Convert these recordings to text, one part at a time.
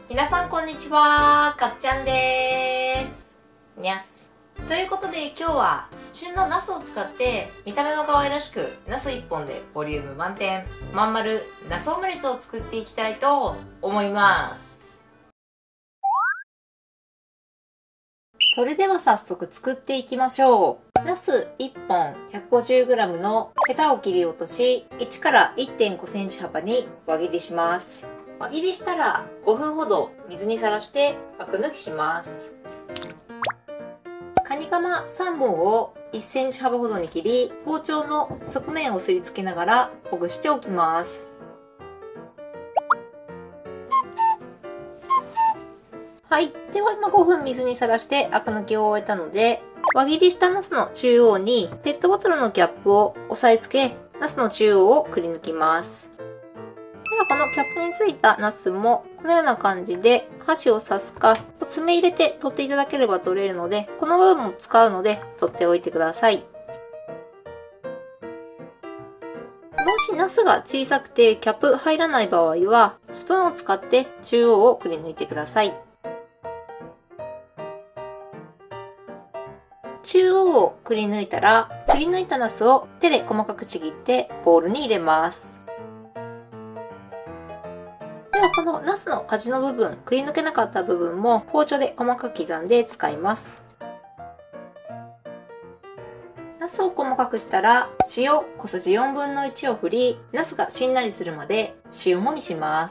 皆さんこんにちは、かっちゃんです。にゃす。ということで今日は旬のナスを使って見た目も可愛らしくナス1本でボリューム満点まん丸ナスオムレツを作っていきたいと思います。それでは早速作っていきましょう。ナス1本 150g のヘタを切り落とし1から 1.5 センチ幅に輪切りします。輪切りしたら5分ほど水にさらしてアク抜きします。カニカマ3本を1センチ幅ほどに切り、包丁の側面をすりつけながらほぐしておきます。はい。では今5分水にさらしてアク抜きを終えたので、輪切りしたナスの中央にペットボトルのキャップを押さえつけ、ナスの中央をくり抜きます。ではこのキャップについたナスもこのような感じで箸を刺すか爪入れて取っていただければ取れるので、この部分も使うので取っておいてください。もしナスが小さくてキャップ入らない場合はスプーンを使って中央をくり抜いてください。中央をくり抜いたら、くり抜いたナスを手で細かくちぎってボウルに入れます。ではこのナスの端の部分、くり抜けなかった部分も包丁で細かく刻んで使います。ナスを細かくしたら塩小さじ1/4分の1を振り、ナスがしんなりするまで塩もみします。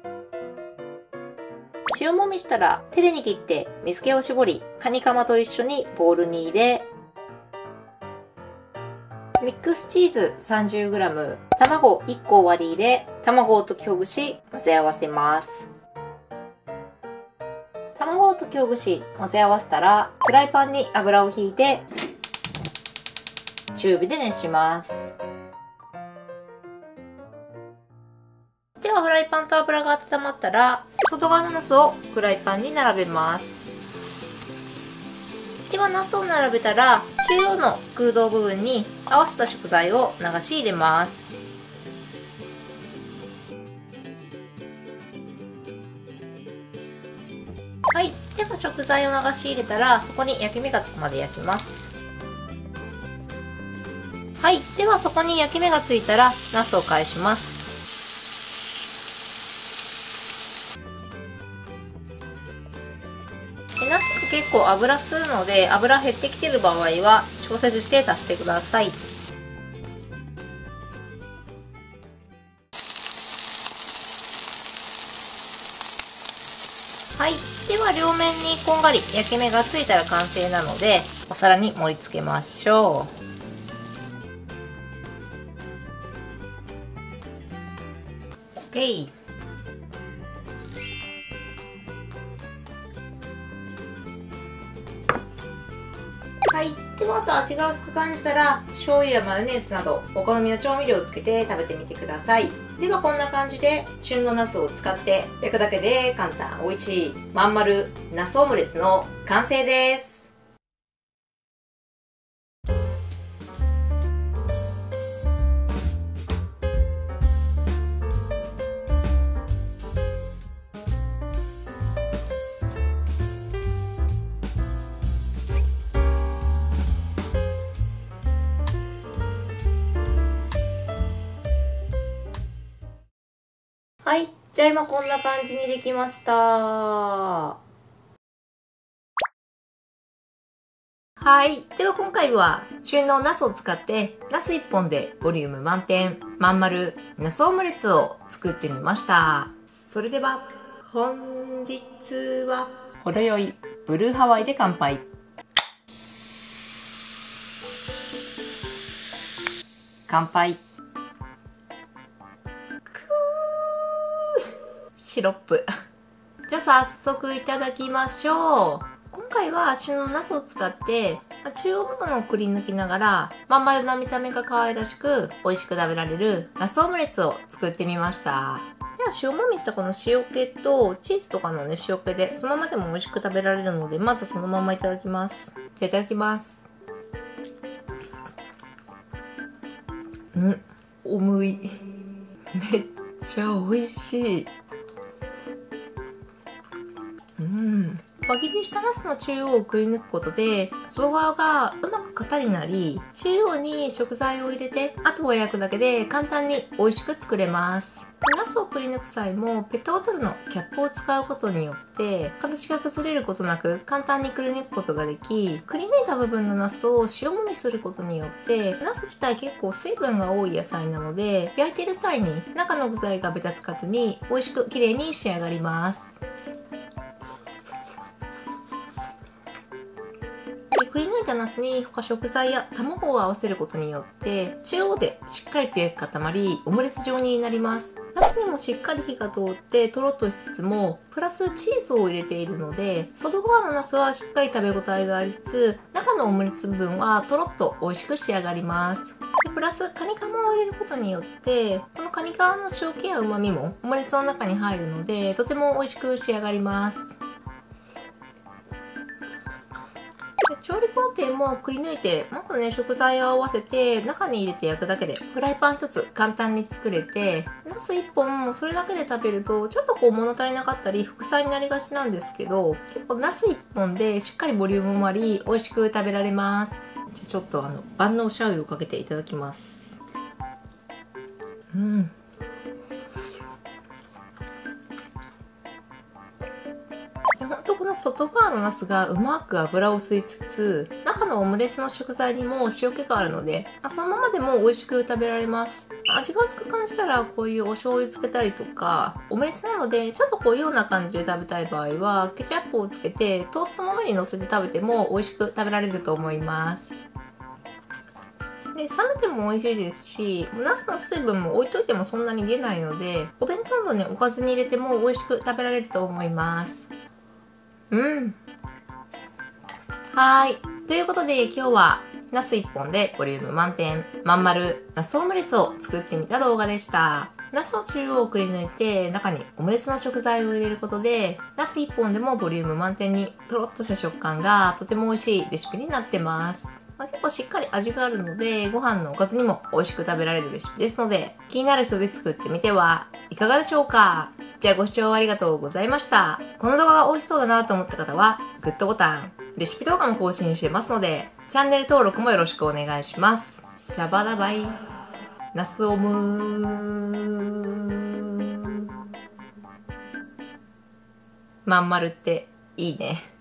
塩もみしたら手で握って水気を絞り、カニカマと一緒にボウルに入れ、ミックスチーズ 30g、卵1個割り入れ、卵を溶きほぐし混ぜ合わせます。卵を溶きほぐし混ぜ合わせたらフライパンに油をひいて中火で熱します。ではフライパンと油が温まったら外側のナスをフライパンに並べます。ではナスを並べたら中央の空洞部分に合わせた食材を流し入れます。はい、では食材を流し入れたらそこに焼き目がつくまで焼きます。はい、ではそこに焼き目がついたらナスを返します。ナスが結構油吸うので油減ってきてる場合は調節して足してください。はい、では両面にこんがり焼き目がついたら完成なのでお皿に盛り付けましょう。 OK。はい。ではあと味が薄く感じたら醤油やマヨネーズなどお好みの調味料をつけて食べてみてください。ではこんな感じで旬のナスを使って焼くだけで簡単美味しいまん丸ナスオムレツの完成です。はい。じゃあ今こんな感じにできました。はい。では今回は旬のナスを使ってナス1本でボリューム満点まん丸ナスオムレツを作ってみました。それでは本日はほろ酔いブルーハワイで乾杯。乾杯。シロップ。じゃあ早速いただきましょう。今回は旬のナスを使って中央部分をくり抜きながらまん丸な見た目が可愛らしく美味しく食べられるナスオムレツを作ってみました。では塩もみしたこの塩気とチーズとかのね塩気でそのままでも美味しく食べられるのでまずそのままいただきます。じゃあいただきます。重い。めっちゃ美味しい。 輪切りしたナスの中央をくり抜くことで、外側がうまく型になり、中央に食材を入れて、あとは焼くだけで簡単に美味しく作れます。ナスをくり抜く際もペットボトルのキャップを使うことによって形が崩れることなく簡単にくり抜くことができ、くり抜いた部分のナスを塩もみすることによってナス自体結構水分が多い野菜なので、焼いてる際に中の具材がべたつかずに美味しく綺麗に仕上がります。くり抜いたナスに他食材や卵を合わせることによって中央でしっかりと焼き固まりオムレツ状になります。ナスにもしっかり火が通ってとろっとしつつもプラスチーズを入れているので、外側のナスはしっかり食べ応えがありつつ中のオムレツ部分はとろっと美味しく仕上がります。でプラスカニカマを入れることによってこのカニカマの塩気や旨味もオムレツの中に入るのでとても美味しく仕上がります。調理工程もくり抜いて、もっとね、食材を合わせて中に入れて焼くだけでフライパン一つ簡単に作れて、ナス1本もそれだけで食べるとちょっと物足りなかったり副菜になりがちなんですけど、結構ナス1本でしっかりボリュームもあり美味しく食べられます。じゃあちょっと万能しゃ油をかけていただきます。ほんとこの外側のナスがうまく油を吸いつつ、中のオムレツの食材にも塩気があるので、そのままでも美味しく食べられます。味が薄く感じたらこういうお醤油つけたりとか、オムレツなのでちょっとこういうような感じで食べたい場合はケチャップをつけてトーストの上に乗せて食べても美味しく食べられると思います。で、冷めても美味しいですし、ナスの水分も置いといてもそんなに出ないので、お弁当のね、おかずに入れても美味しく食べられると思います。はい。ということで今日はナス1本でボリューム満点、まん丸ナスオムレツを作ってみた動画でした。ナスの中央をくり抜いて中にオムレツの食材を入れることで、ナス1本でもボリューム満点にとろっとした食感がとても美味しいレシピになってます。結構しっかり味があるので、ご飯のおかずにも美味しく食べられるレシピですので、気になる人で作ってみてはいかがでしょうか。じゃあご視聴ありがとうございました。この動画が美味しそうだなと思った方は、グッドボタン、レシピ動画も更新してますので、チャンネル登録もよろしくお願いします。シャバダバイ、ナスオムまん丸っていいね。